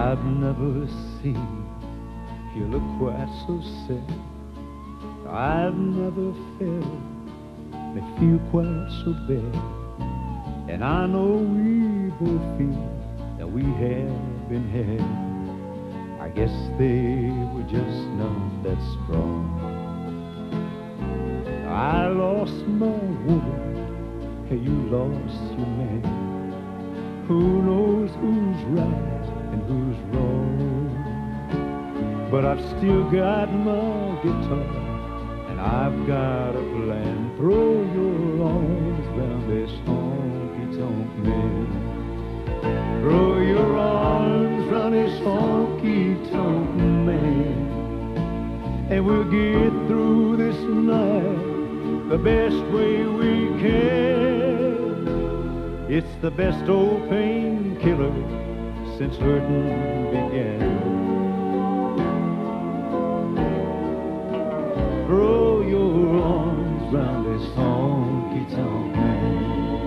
I've never seen you look quite so sad. I've never felt me feel quite so bad. And I know we both feel that we have been had. I guess they were just not that strong. I lost my woman, hey, you lost your man. Who knows who's right and who's wrong? But I've still got my guitar, and I've got a plan. Throw your arms round this honky-tonk man. Throw your arms round this honky-tonk man, and we'll get through this night the best way we can. It's the best old painkiller since hurting began. Throw your arms round this honky-tonk man.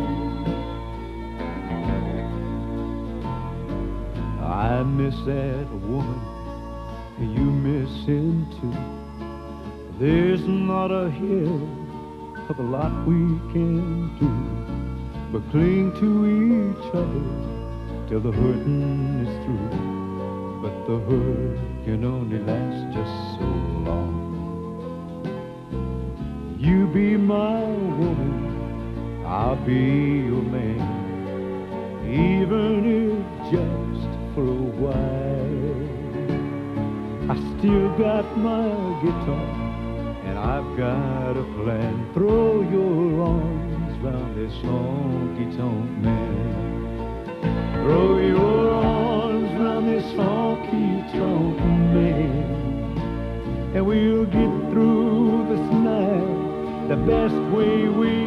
I miss that woman, you miss him too. There's not a hill of a lot we can do, but cling to each other till the hurting is through. But the hurt can only last just so long. You be my woman, I'll be your man, even if just for a while. I still got my guitar, and I've got a plan. Throw your arms round this honky-tonk man. Throw your arms round this honky-tonk man, and we'll get through this night the best way we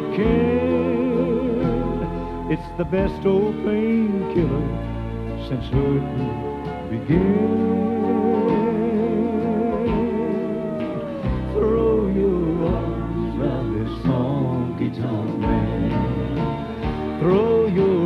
can. It's the best old painkiller since hurting began. Throw your arms round this honky-tonk man. Throw your